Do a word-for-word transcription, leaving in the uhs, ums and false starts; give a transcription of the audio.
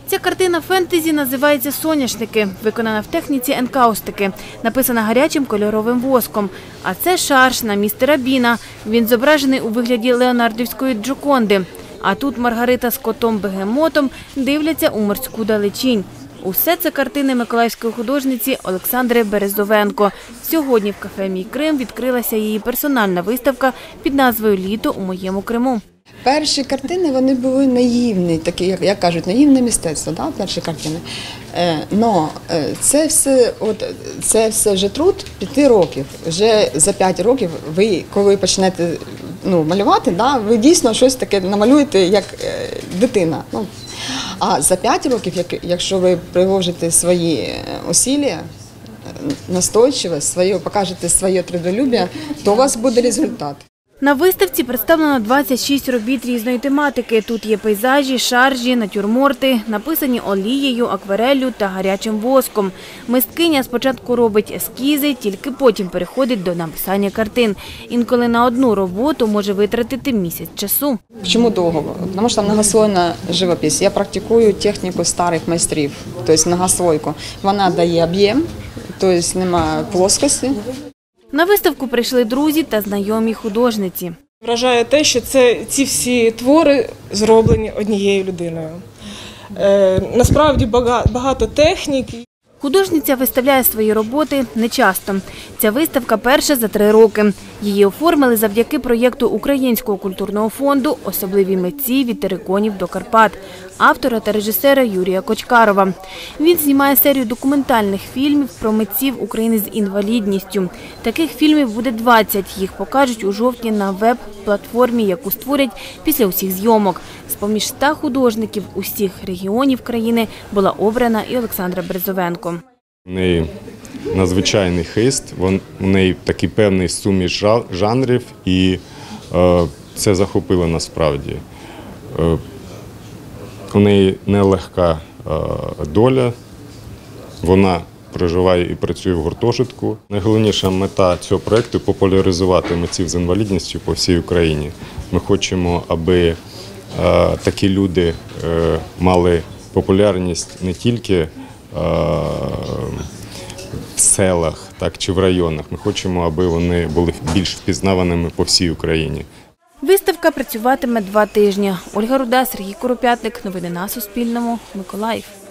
Ця картина фентезі називається «Соняшники», виконана в техніці енкаустики, написана гарячим кольоровим воском. А це шарж на містера Біна. Він зображений у вигляді леонардівської Джоконди. А тут Маргарита з котом-бегемотом дивляться у морську далечінь. Усе це картини миколаївської художниці Олександри Березовенко. Сьогодні в кафе «Мій Крим» відкрилася її персональна виставка під назвою «Літо у моєму Криму». Перші картини, вони були наївні, такі, як, як кажуть, наївне мистецтво, да, перші картини. Е, но це все, от, це все вже труд п'яти років. Вже за п'ять років ви, коли почнете ну, малювати, да, ви дійсно щось таке намалюєте, як е, дитина. Ну, а за п'ять років, як, якщо ви приложите свої усилля, настойчиво, своє, покажете своє трудолюбие, то у вас буде результат. На виставці представлено двадцять шість робіт різної тематики. Тут є пейзажі, шаржі, натюрморти, написані олією, аквареллю та гарячим воском. Мисткиня спочатку робить ескізи, тільки потім переходить до написання картин. Інколи на одну роботу може витратити місяць часу. Чому довго? Тому що там многослойна живопись. Я практикую техніку старих майстрів, тобто многослойку. Вона дає об'єм, тобто немає плоскості. На виставку прийшли друзі та знайомі художниці. Вражає те, що це, ці всі твори зроблені однією людиною. Е, насправді багато техніки. Художниця виставляє свої роботи нечасто. Ця виставка перша за три роки. Її оформили завдяки проєкту Українського культурного фонду «Особливі митці від териконів до Карпат» автора та режисера Юрія Кочкарова. Він знімає серію документальних фільмів про митців України з інвалідністю. Таких фільмів буде двадцять. Їх покажуть у жовтні на веб-платформі, яку створять після усіх зйомок. З-поміж ста художників усіх регіонів країни була обрана і Олександра Березовенко. У неї надзвичайний хист, у неї такий певний суміш жанрів, і е, це захопило насправді. Е, у неї нелегка е, доля, вона проживає і працює в гуртожитку. Найголовніша мета цього проєкту – популяризувати митців з інвалідністю по всій Україні. Ми хочемо, аби е, такі люди е, мали популярність не тільки в селах, так, чи в районах. Ми хочемо, аби вони були більш впізнаваними по всій Україні. Виставка працюватиме два тижні. Ольга Руда, Сергій Куропятник. Новини на Суспільному. Миколаїв.